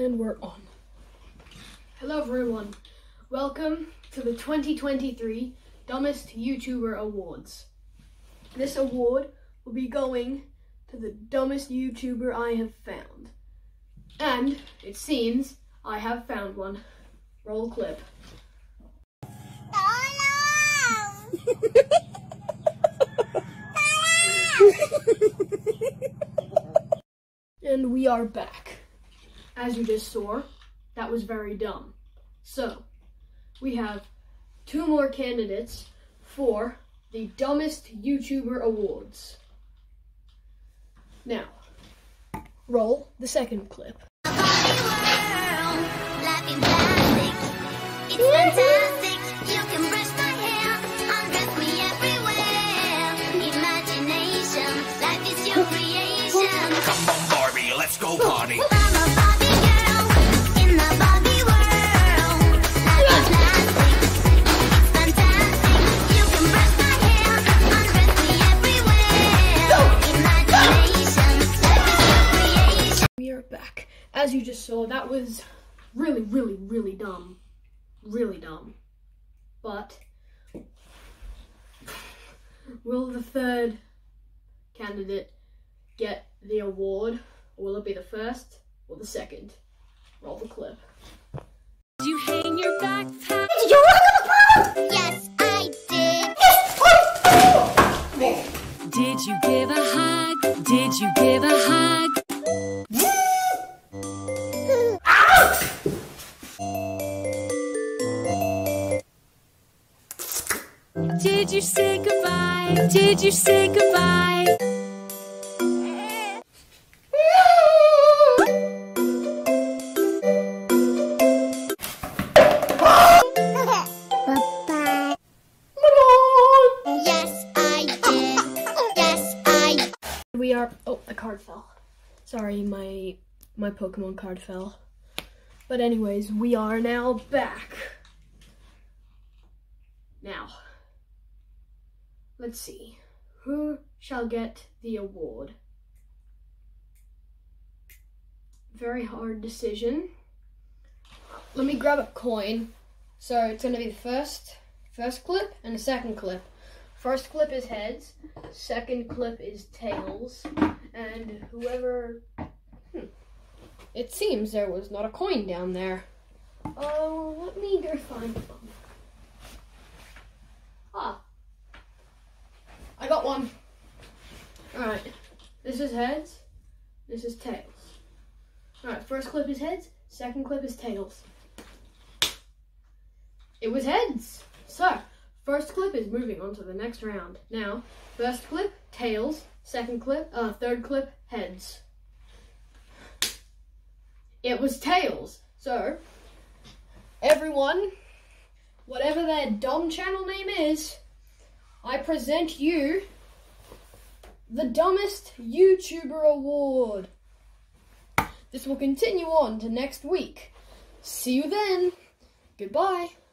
And we're on. Hello everyone, welcome to the 2023 Dumbest YouTuber Awards. This award will be going to the dumbest YouTuber I have found. And it seems I have found one. Roll clip. And we are back. As you just saw, that was very dumb. So, we have 2 more candidates for the Dumbest YouTuber Awards. Now, roll the second clip. Come on, Barbie, let's go party. We are back. As you just saw, that was really dumb. Really dumb. But will the third candidate get the award, or will it be the first or the second? Roll the clip. Did you hang your backpack? Did you run on the pole? Yes, I did. Yes, Did you give a hug? Did you give a hug? Did you say goodbye? Did you say goodbye? We are, oh, the card fell. Sorry, my Pokemon card fell. But anyways, we are now back. Now, let's see. Who shall get the award? Very hard decision. Let me grab a coin. So it's gonna be the first clip and the second clip. First clip is heads, second clip is tails, and whoever... It seems there was not a coin down there. Oh, let me go find one. Ah. I got one. Alright, this is heads, this is tails. Alright, first clip is heads, second clip is tails. It was heads! So, first clip is moving on to the next round. Now, first clip, tails. Second clip, third clip, heads. It was tails. So, everyone, whatever their dumb channel name is, I present you the Dumbest YouTuber Award. This will continue on to next week. See you then. Goodbye.